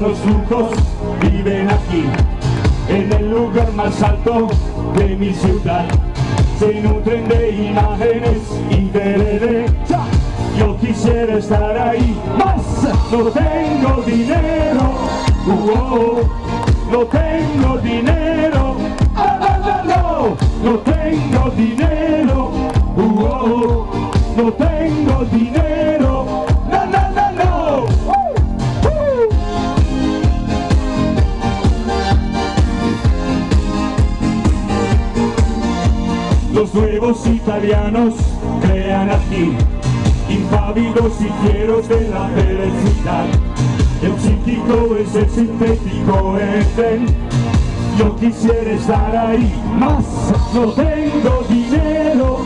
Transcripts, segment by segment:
los lujos viven aquí, en el lugar más alto de mi ciudad. Se nutren de imágenes y de yo quisiera estar ahí, más no tengo dinero, no tengo dinero, no tengo dinero, no tengo dinero, no. Los nuevos italianos crean aquí, impávidos y fieros de la felicidad. El psíquico es el sintético eden. Yo quisiera estar ahí, más no tengo dinero,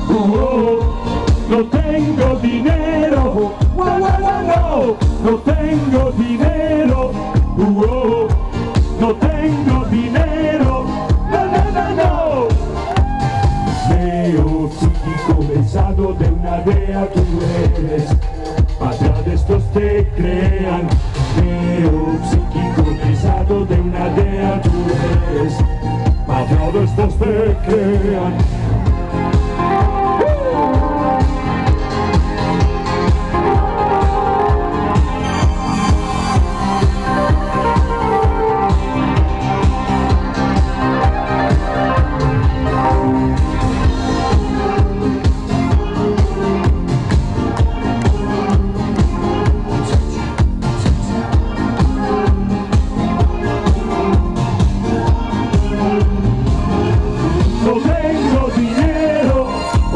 no tengo dinero, no tengo dinero, no tengo dinero, no. Neo psíquico besado de una dea tú eres, patria de estos te crean. Neo psíquico besado de una dea tú eres, patria de estos te crean. No tengo dinero,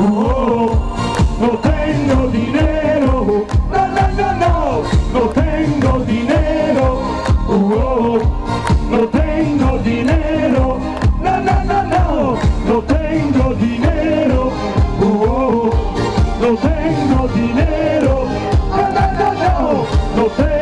no tengo dinero, no tengo dinero, no tengo dinero, no tengo dinero, no tengo dinero, no tengo